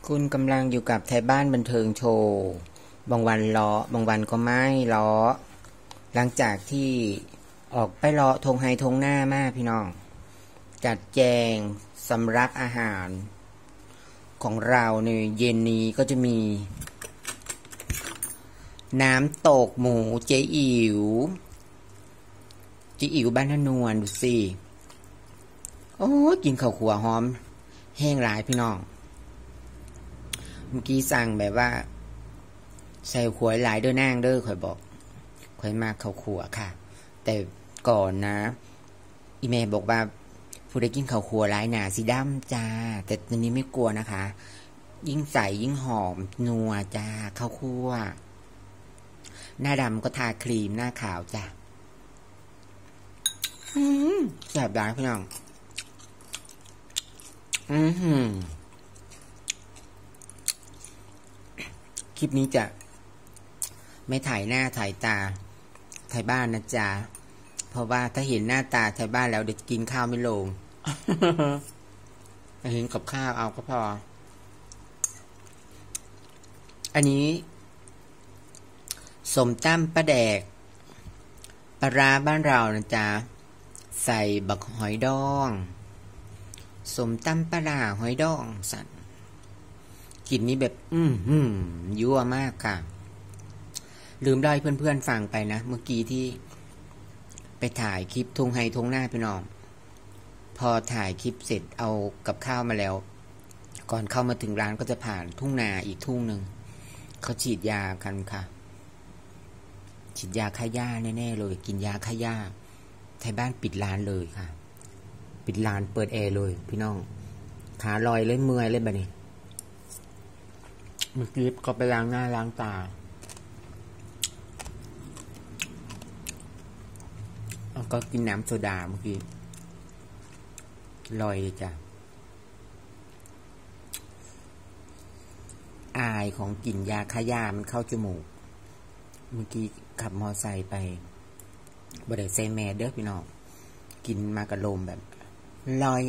คุณกำลังอยู่กับไทยบ้านบันเทิงโชว์บางวันล้อบางวันก็ไม่ล้อหลังจากที่ออกไปล้อทงไฮทงหน้ามากพี่น้องจัดแจงสำรับอาหารของเราในเย็นนี้ก็จะมีน้ำตกหมูเจ๊อิ๋วบ้านนวลดูสิโอ้กินข้าวขัวหอมแห้งหลายพี่น้องเมื่อกี้สั่งแบบว่าใส่ขวหลายเด้อนางเด้อข่อยบอกข่อยมากข้าวขัวค่ะแต่ก่อนนะอีเมย์บอกว่าผู้ใดกินข้าวขัวหลายหนาสีดำจ้าแต่ตอนนี้ไม่กลัวนะคะยิ่งใส่ยิ่งหอมนัวจ้าข้าวคั่วหน้าดำก็ทาครีมหน้าขาวจ้าแซ่บได้พี่น้องคลิปนี้จะไม่ถ่ายหน้าถ่ายตาถ่ายบ้านนะจ๊ะเพราะว่าถ้าเห็นหน้าตาถ่ายบ้านแล้วเดี๋ยวกินข้าวไม่ลง เห็นกับข้าวเอาก็พออันนี้สมตั้มปลาแดกปลาร้าบ้านเรานะจ๊ะใส่บักหอยดองสมตั้มปลาร้าหอยดองสั่นกลิ่นนี้แบบยั่วมากค่ะลืมเล่าให้เพื่อนๆฟังไปนะเมื่อกี้ที่ไปถ่ายคลิปทุ่งไฮทุ่งหน้าพี่น้องพอถ่ายคลิปเสร็จเอากับข้าวมาแล้วก่อนเข้ามาถึงร้านก็จะผ่านทุ่งนาอีกทุ่งหนึ่งเขาฉีดยากันค่ะฉีดยาฆ่าหญ้าแน่ๆเลยกินยาฆ่าหญ้าไทยบ้านปิดร้านเลยค่ะปิดร้านเปิดแอร์เลยพี่น้องขาลอยเลยเมื่อยเลยแบบนี้เมื่อกี้ก็ไปล้างหน้าล้างตาแล้วก็กินน้ำโซดาเมื่อกี้ลอยเลยจ้ะอายของกลิ่นยาฆ่าหญ้ามันเข้าจมูกเมื่อกี้ขับมอไซค์ไปบ่ได้ใส่แมสเด้อพี่น้องกินมากระโลมแบบลอย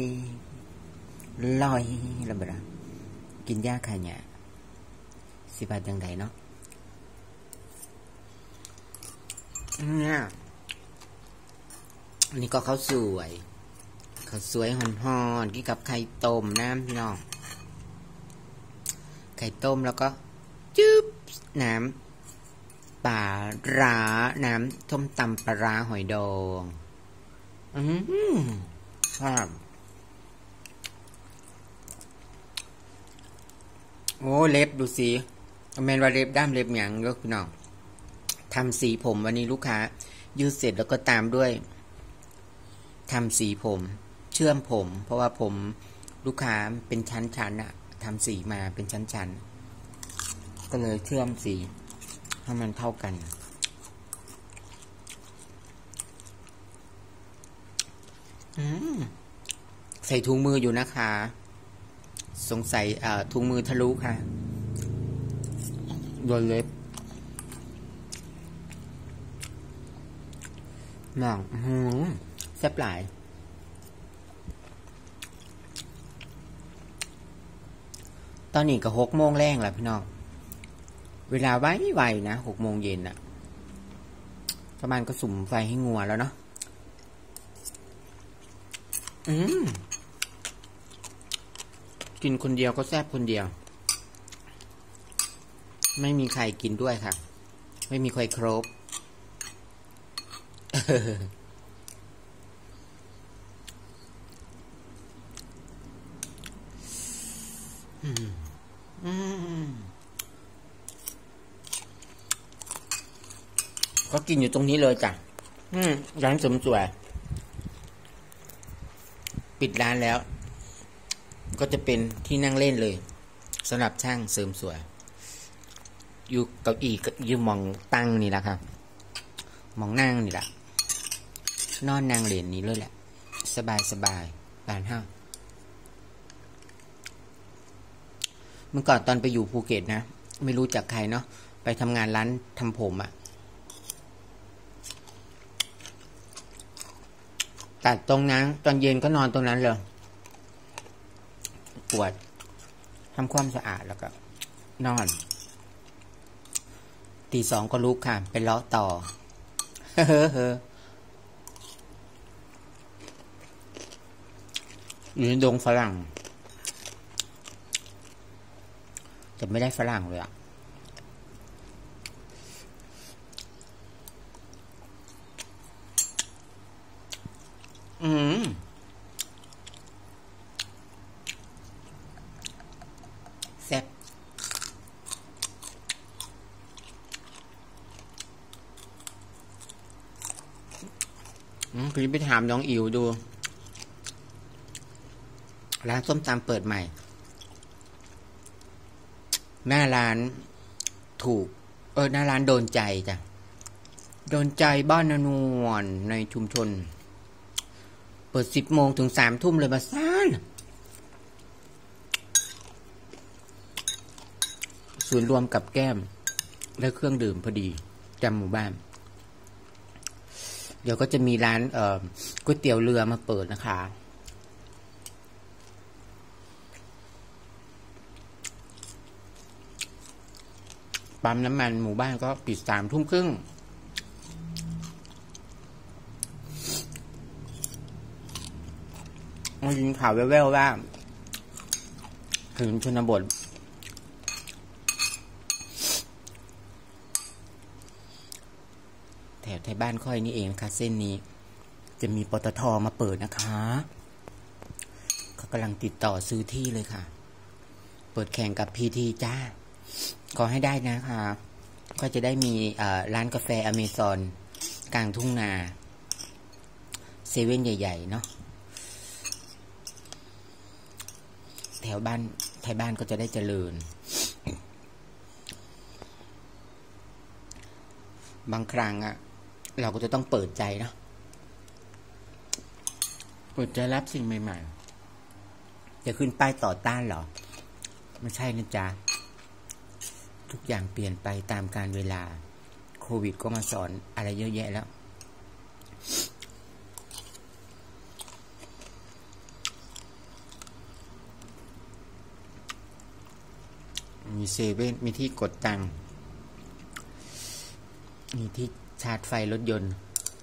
แล้วแบบกินยาฆ่าหญ้าสิบาทยังไงเนาะเนี่ยอันนี้ก็ข้าวสวยห่อนๆกินกับไข่ต้มน้ำพี่น้องไข่ต้มแล้วก็จึ๊บน้ำปลาร้าน้ำส้มตำปลาร้าหอยดองครับโอ้เล็บดูสิแมนว่าเล็บด้ามเล็บหยังก็พี่น้องทำสีผมวันนี้ลูกค้ายืดเสร็จแล้วก็ตามด้วยทำสีผมเชื่อมผมเพราะว่าผมลูกค้าเป็นชั้นๆอะทำสีมาเป็นชั้นๆก็เลยเชื่อมสีให้มันเท่ากันใส่ถุงมืออยู่นะคะสงสัยถุงมือทะลุค่ะโดนเล็บน้องแซ่บหลายตอนนี้ก็6 โมงแรงแล้วพี่น้องเวลาไวๆนะ6 โมงเย็นอะประมาณก็สุ่มไฟให้งัวแล้วเนาะกินคนเดียวก็แซ่บคนเดียวไม่มีใครกินด้วยค่ะไม่มีใครครบก็กินอยู่ตรงนี้เลยจ้ะร้านเสริมสวยปิดร้านแล้วก็จะเป็นที่นั่งเล่นเลยสำหรับช่างเสริมสวยอยู่เก้าอี้อยู่มองตั้งนี่แหละครับมองนั่งนี่แหละนอนนั่งเล่นนี้เลยแหละสบายบ้านห้าเมื่อก่อนตอนไปอยู่ภูเก็ตนะไม่รู้จักใครเนาะไปทำงานร้านทำผมอะตัดตรงนั้นตอนเย็นก็นอนตรงนั้นเลยปวดทำความสะอาดแล้วก็นอนตีสองก็ลุกค่ะไปเลาะต่อเฮ้ออยู่ในดงฝรั่งแต่ไม่ได้ฝรั่งเลยอ่ะแซ่บคุณไปถามน้องอิ๋วดูร้านส้มตำเปิดใหม่หน้าร้านถูกหน้าร้านโดนใจจ้ะโดนใจบ้านนวลในชุมชนเปิด10 โมงถึง3 ทุ่มเลยมาซ่านส่วนรวมกับแก้มและเครื่องดื่มพอดีจำหมู่บ้านเดี๋ยวก็จะมีร้านก๋วยเตี๋ยวเรือมาเปิดนะคะปั๊มน้ำมันหมู่บ้านก็ปิด3 ทุ่มครึ่งมายินข่าวแว่วๆว่าถึงชนบทแถบไทยบ้านค่อยนี่เองนะคะเส้นนี้จะมีปตท.มาเปิดนะคะเขากำลังติดต่อซื้อที่เลยค่ะเปิดแข่งกับพีทีจ้าขอให้ได้นะคะก็จะได้มีร้านกาแฟอเมซอนกลางทุ่งนาเซเว่นใหญ่ๆเนาะแถวบ้านไทยบ้านก็จะได้เจริญบางครั้งเราก็จะต้องเปิดใจเนาะเปิดใจรับสิ่งใหม่ๆจะขึ้นป้ายต่อต้านเหรอไม่ใช่นะจ๊ะทุกอย่างเปลี่ยนไปตามกาลเวลาโควิดก็มาสอนอะไรเยอะแยะแล้วมีเซเว่นมีที่กดตังค์มีที่ชาร์จไฟรถยนต์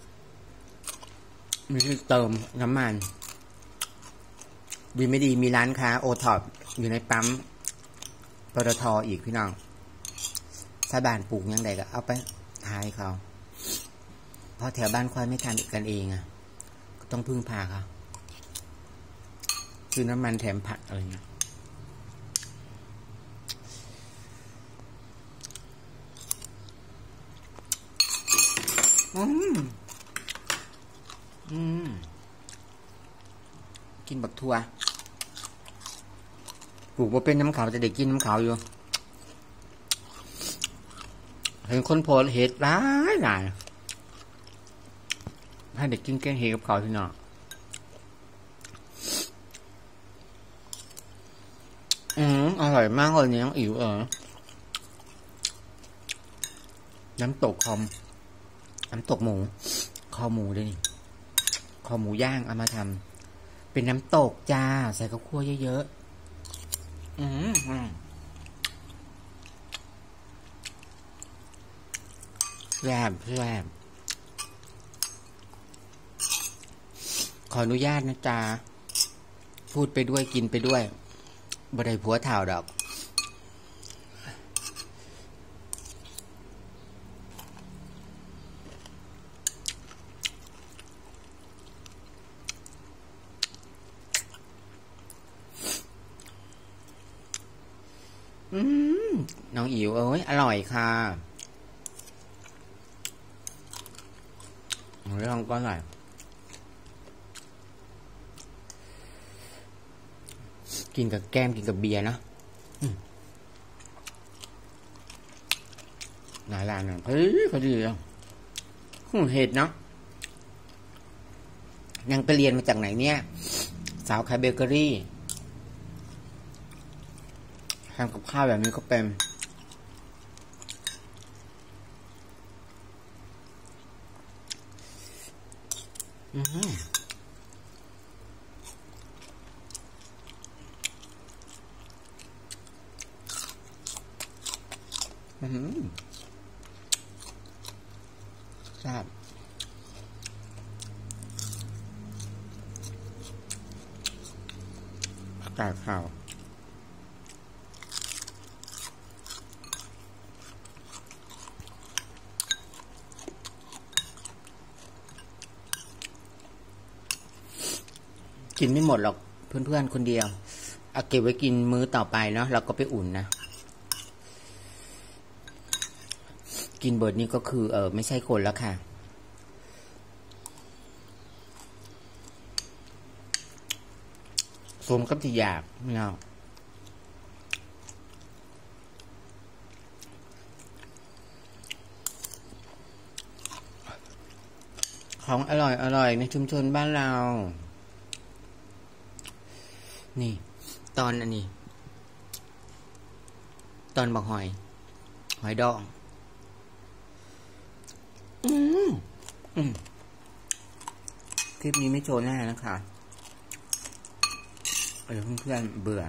มีที่เติมน้ำมันดีไม่ดีมีร้านค้าโอท็อปอยู่ในปั๊มปตท.อีกพี่น้องถ้าบ้านปลูกยังไงก็เอาไปทายเขาเพราะแถวบ้านควายไม่ทานกันเองก็ต้องพึ่งพาเขาซื้อน้ำมันแถมผักอะไรเงี้ยกินบักทั่วปลูกว่าเป็นน้ำขาวจะได้กินน้ำขาวอยู่เห็นคนโพสเห็ดหลายให้เด็กกินแกงเห็ดกับเขาที่เนาะอร่อยมากเลยเนี่ยน้องอิ๋วน้ำตกน้ำตกหมูคอหมูด้วยนี่คอหมูย่างเอามาทำเป็นน้ำตกจ้าใส่ข้าวคั่วเยอะๆแซ่บขออนุญาตนะจ๊ะพูดไปด้วยกินไปด้วยบ่ได้ผัวถ่าวดอกน้องอิ๋วอร่อยค่ะลองก็อร่อยกินกับแก้มกินกับเบียร์นะหลายร้านเฮ้ยพอดีเลยเห็ดเนาะยังไปเรียนมาจากไหนเนี่ยสาวขายเบเกอรี่ทำกับข้าวแบบนี้ก็เป็นทราบอากาศข่าวกินไม่หมดหรอกเพื่อนๆคนเดียวเอาเก็บไว้กินมื้อต่อไปเนาะเราก็ไปอุ่นนะกินเบิร์ดนี่ก็คือไม่ใช่คนแล้วค่ะสมกับที่อยากไม่เอาของอร่อยในชุมชนบ้านเรานี่ตอนอันนี้ตอนบักหอยดองคลิปนี้ไม่โชว์หน้านะคะเพื่อนเบื่อ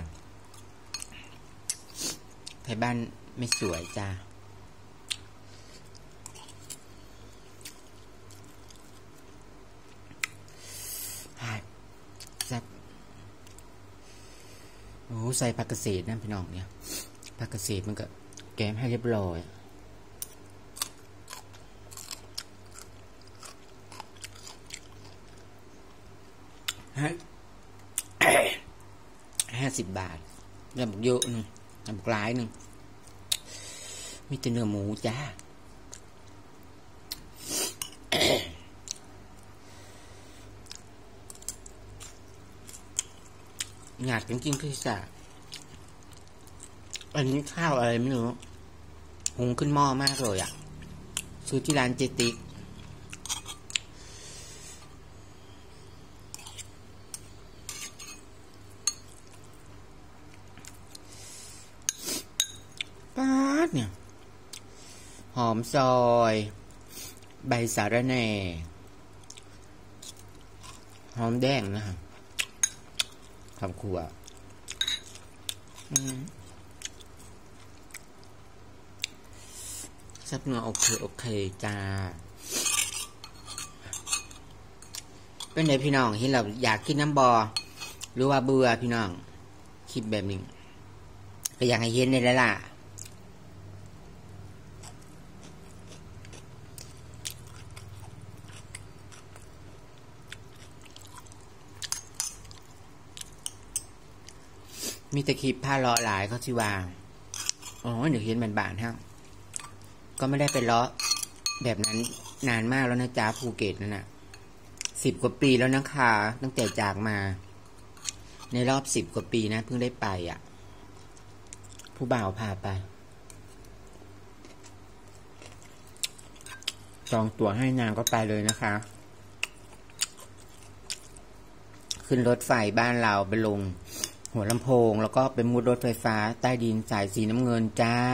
ไทยบ้านไม่สวยจ้าโอ้ใส่ผักเกษตรนะพี่น้องเนี่ยผักเกษตรมันก็แกมให้เรียบร้อย50 บาทยำบุกเยอะนึงยำบุกหลายนึงมีแต่เนื้อหมูจ้าหยาดจริงๆคือจะอันนี้ข้าวอะไรไม่รู้หุงขึ้นหม้อมากเลยอ่ะซื้อที่ร้านเจติกป๊าดเนี่ยหอมซอยใบสาระแหน่หอมแดงนะครับทำครัวซับเนื้อโอเคจ้าเป็นไงพี่น้องที่เราอยากกินน้ำบอหรือว่าเบื่อพี่น้องคิดแบบนี้ก็อยากให้เห็นในแล้วล่ะมีตะคลิปผ้าเลาะหลายเขาที่วางอ๋อเดี๋ยวเห็นบานๆฮะก็ไม่ได้ไปเลาะแบบนั้นนานมากแล้วนะจ๊ะภูเก็ตนั่นน่ะ10 กว่าปีแล้วนะคะตั้งแต่จากมาในรอบ10 กว่าปีนะเพิ่งได้ไปอ่ะผู้บ่าวพาไปจองตั๋วให้นางก็ไปเลยนะคะขึ้นรถไฟบ้านเราไปลงหัวลำโพงแล้วก็ไปมุดรถไฟฟ้าใต้ดินสายสีน้ำเงินจ้า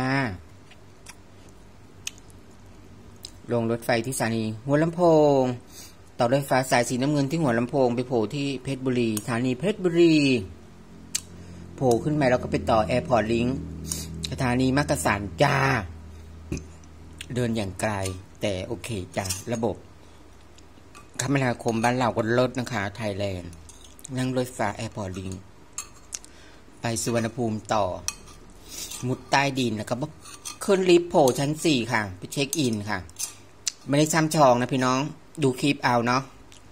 ลงรถไฟที่สถานีหัวลำโพงต่อรถไฟฟ้าสายสีน้ำเงินที่หัวลำโพงไปโผล่ที่เพชรบุรีสถานีเพชรบุรีโผล่ขึ้นมาแล้วก็ไปต่อแอร์พอร์ตลิงก์สถานีมักกะสันจ้าเดินอย่างไกลแต่โอเคจ้าระบบคมนาคมบ้านเราก็ลดนะคะไทยแลนด์นั่งรถไฟฟ้าแอร์พอร์ตลิงก์ไปสุวรรณภูมิต่อมุดใต้ดินแล้วก็ขึ้นลิฟต์โผล่ชั้น4ค่ะไปเช็คอินค่ะไม่ได้ซ้ำชองนะพี่น้องดูคลิปเอาเนาะ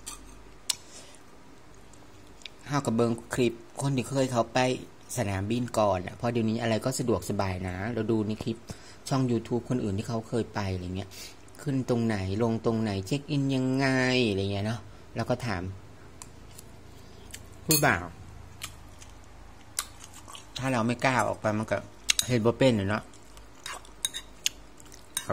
ห้าวกับเบิงคลิปคนที่เคยเขาไปสนามบินก่อนอ่ะเพราะเดี๋ยวนี้อะไรก็สะดวกสบายนะเราดูในคลิปช่อง YouTube คนอื่นที่เขาเคยไปอะไรเงี้ยขึ้นตรงไหนลงตรงไหนเช็คอินยังไงอะไรเงี้ยเนาะแล้วก็ถามผู้บ่าวถ้าเราไม่กล้าออกไปมันก็เห็นบ่เป็นเนาะกับ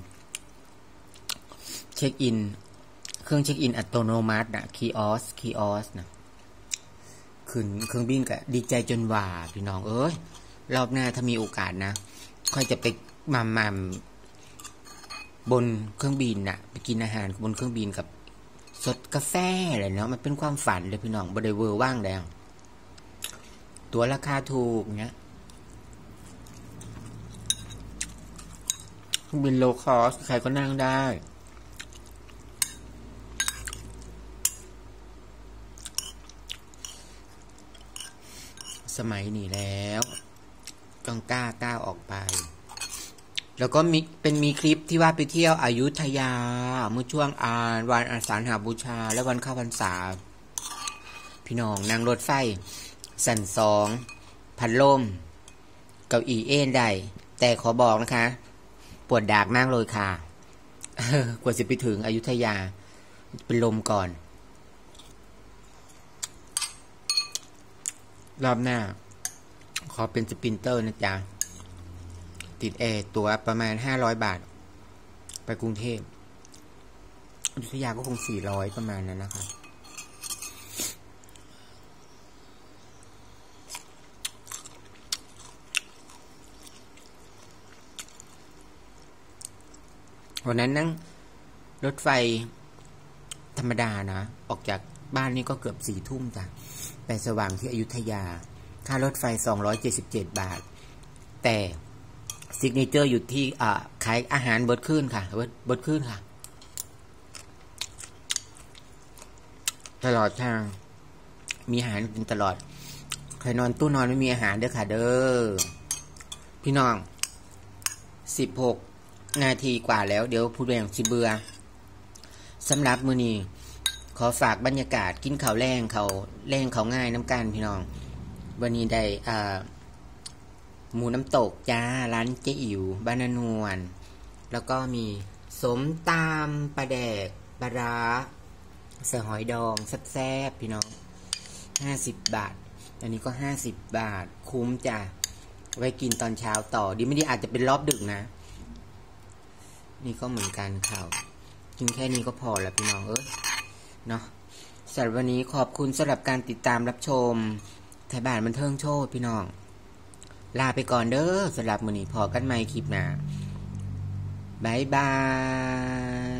เช็คอินเครื่องเช็คอินอัตโนมัตินะคีออสนะขึ้นเครื่องบินก็ดีใจจนว่าพี่น้องเอ้ยรอบหน้าถ้ามีโอกาสนะค่อยจะไปมาบนเครื่องบินน่ะไปกินอาหารบนเครื่องบินกับสดกาแฟอะไรเนาะมันเป็นความฝันเลยพี่น้องบ่ได้เวอร์ว่างแล้วตั๋วราคาถูกเนี้ยเครื่องบินโลคอสใครก็นั่งได้ สมัยนี้แล้วต้องกล้าออกไป แล้วก็มีคลิปที่ว่าไปเที่ยวอยุธยาเมื่อช่วงวันอาสาฬหบูชาและวันเข้าพรรษาพี่น้องนั่งรถไฟสั่นสองพัดลมเก้าอี้เอนได้แต่ขอบอกนะคะปวดดากมากเลยค่ะกว่าจะไปถึงอยุธยาเป็นลมก่อนรอบหน้าขอเป็นสปรินเตอร์นะจ๊ะติดแอร์ตัวประมาณ500 บาทไปกรุงเทพอยุธยาก็คง400ประมาณนั้นนะคะวันนั้นนั่งรถไฟธรรมดานะออกจากบ้านนี่ก็เกือบ4 ทุ่มจ้ะไปสว่างที่อยุธยาค่ารถไฟ277 บาทแต่ซิกเนเจอร์อยู่ที่ขายอาหารเบิดขึ้นค่ะเบิดขึ้นค่ะตลอดทางมีอาหารกินตลอดใครนอนตู้นอนไม่มีอาหารเด้อค่ะเด้อพี่น้อง16 นาทีกว่าแล้วเดี๋ยวพูดแรงสิเบื่อสำหรับมื้อนี้ขอฝากบรรยากาศกินข้าวแรงเขาง่ายน้ำกันพี่น้องวันนี้ได้หมูน้ำตกจ้าร้านเจ๊อิ๋วบ้านนานวลแล้วก็มีสมตำปลาแดกปลาร้าใส่หอยดองแซ่บๆพี่น้อง50 บาทอันนี้ก็50 บาทคุ้มจ้ะไว้กินตอนเช้าต่อดีไม่ดีอาจจะเป็นรอบดึกนะนี่ก็เหมือนกันข่าวกินแค่นี้ก็พอแล้วพี่น้องเนาะสำหรับวันนี้ขอบคุณสำหรับการติดตามรับชมไทยบ้านบันเทิงโชว์พี่น้องลาไปก่อนเด้อสำหรับมื้อนี้พอกันใหม่คลิปหน้าบ๊ายบาย